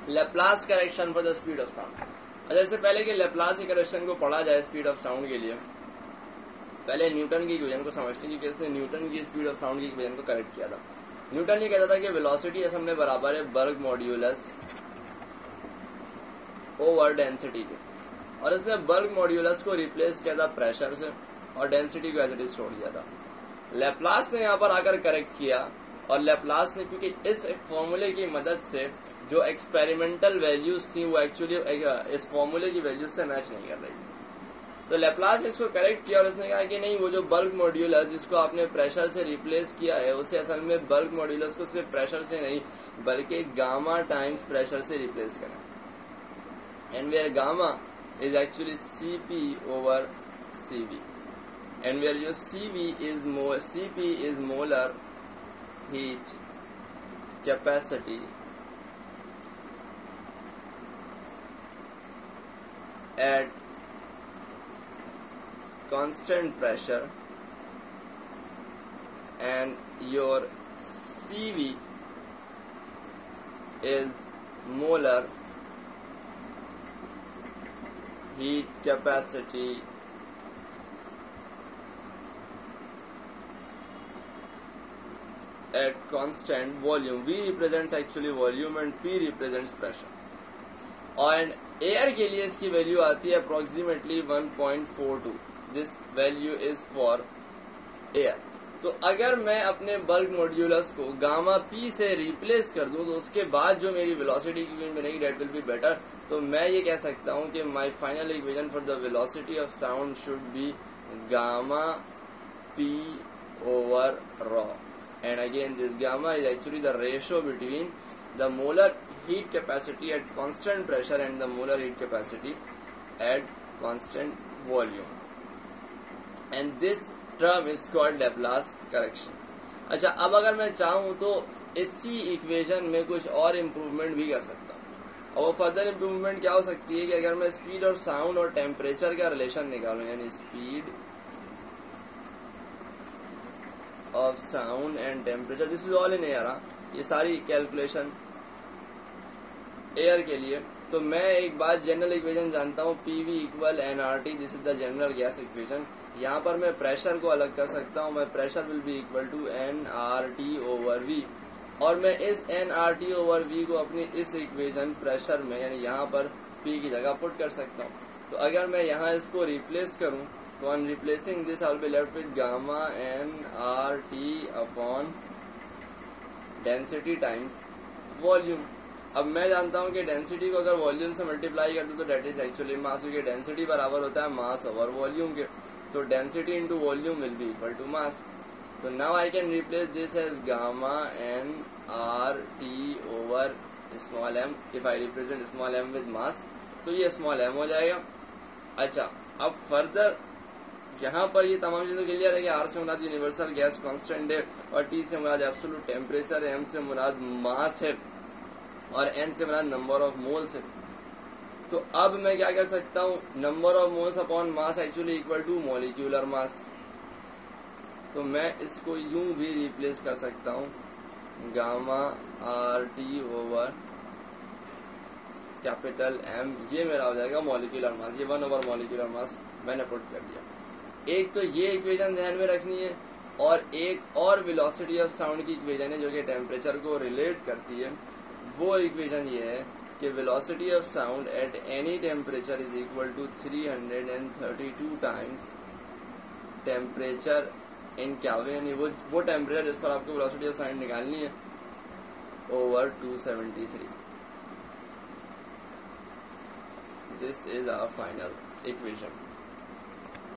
Laplace correction for the speed of sound. अच्छा, इससे पहले कि लेप्लास की करेक्शन को पढ़ा जाए स्पीड ऑफ साउंड के लिए, पहले न्यूटन की इक्वेशन को समझते हैं कि किसने न्यूटन की स्पीड ऑफ साउंड की इक्वेशन को करेक्ट किया था। न्यूटन ये कहता था कि वेलोसिटी असल में बराबर है बर्ग मॉड्यूलस ओवर डेंसिटी के, और इसने बर्ग मॉड्यूलस को रिप्लेस किया था प्रेशर से और डेंसिटी को एज इट इज छोड़ दिया था। लेप्लास ने यहाँ पर आकर करेक्ट किया, और लेप्लास ने, क्योंकि इस फॉर्मूले की मदद से जो एक्सपेरिमेंटल वैल्यूज थी वो एक्चुअली इस फॉर्मूले की वैल्यूज से मैच नहीं कर रही थी, तो लेप्लास ने इसको करेक्ट किया और इसने कहा कि नहीं, वो जो बल्क मॉड्यूलस जिसको आपने प्रेशर से रिप्लेस किया है उसे असल में बल्क मॉड्यूलस को सिर्फ प्रेशर से नहीं बल्कि गामा टाइम्स प्रेशर से रिप्लेस करें, and where gamma is actually Cp over Cv, and where your Cp is molar heat capacity at constant pressure, and your Cv is molar heat capacity at constant volume. V represents actually volume and P represents pressure. And air के लिए इसकी value आती है approximately 1.42. This value is for air. तो अगर मैं अपने bulk modulus को गामा पी से रिप्लेस कर दूं तो उसके बाद जो मेरी वेलोसिटी की इक्वेशन बनेगी डेट विल बी बेटर। तो मैं ये कह सकता हूं कि my final equation for the velocity of sound should be gamma P over rho, and again this gamma is actually the ratio between the molar heat capacity at constant pressure and the molar heat capacity at constant volume, and this term is called Laplace correction. अच्छा, अब अगर मैं चाहूँ तो इसी equation में कुछ और इम्प्रूवमेंट भी कर सकता हूँ, और वो फर्दर इम्प्रूवमेंट क्या हो सकती है कि अगर मैं स्पीड और साउंड और टेम्परेचर का रिलेशन निकालूं, यानी speed of sound and temperature, this is all in air, ये सारी कैलकुलेशन एयर के लिए। तो मैं एक बात जनरल इक्वेशन जानता हूँ, P V equal NRT, this is the general gas equation. यहाँ पर मैं प्रेशर को अलग कर सकता हूँ, मैं pressure will be equal to NRT over V, और मैं इस एनआरटी ओवर वी को अपनी इस इक्वेशन प्रेशर में यानी यहाँ पर पी की जगह पुट कर सकता हूँ। तो अगर मैं यहाँ इसको रिप्लेस करूँ तो on replacing this I will be left with gamma NRT upon density times volume. अब मैं जानता हूं कि डेंसिटी को अगर वॉल्यूम से मल्टीप्लाई कर दो तो डेट इज एक्चुअली मास, क्योंकि डेंसिटी बराबर होता है मास ओवर वॉल्यूम के। तो density into volume will be equal to mass. तो now I can replace this as gamma N R T over small M. If I represent small M with mass तो ये small M हो जाएगा। अच्छा, अब further यहाँ पर ये तमाम चीजें क्लियर है कि आर से मुराद यूनिवर्सल गैस कांस्टेंट है, और टी से मुराद एब्सोल्यूट टेम्परेचर है, एम से मुराद मास है, और एन से मुराद नंबर ऑफ मोल्स है। तो अब मैं क्या कर सकता हूँ, number of moles upon mass actually equal to molecular mass. तो मैं इसको यूं भी रिप्लेस कर सकता हूँ, gamma R T over capital M, ये मेरा हो जाएगा मॉलिक्यूलर मास। ये 1 ओवर मॉलिक्यूलर मास मैंने पुट कर दिया। एक तो ये इक्वेशन ध्यान में रखनी है, और एक और वेलोसिटी ऑफ साउंड की इक्वेशन है जो कि टेम्परेचर को रिलेट करती है। वो इक्वेशन ये है कि velocity of sound at any temperature is equal to 332 times temperature in Kelvin, यानी वो टेम्परेचर जिस पर आपको वेलोसिटी ऑफ साउंड निकालनी है, over 273। This is our final equation.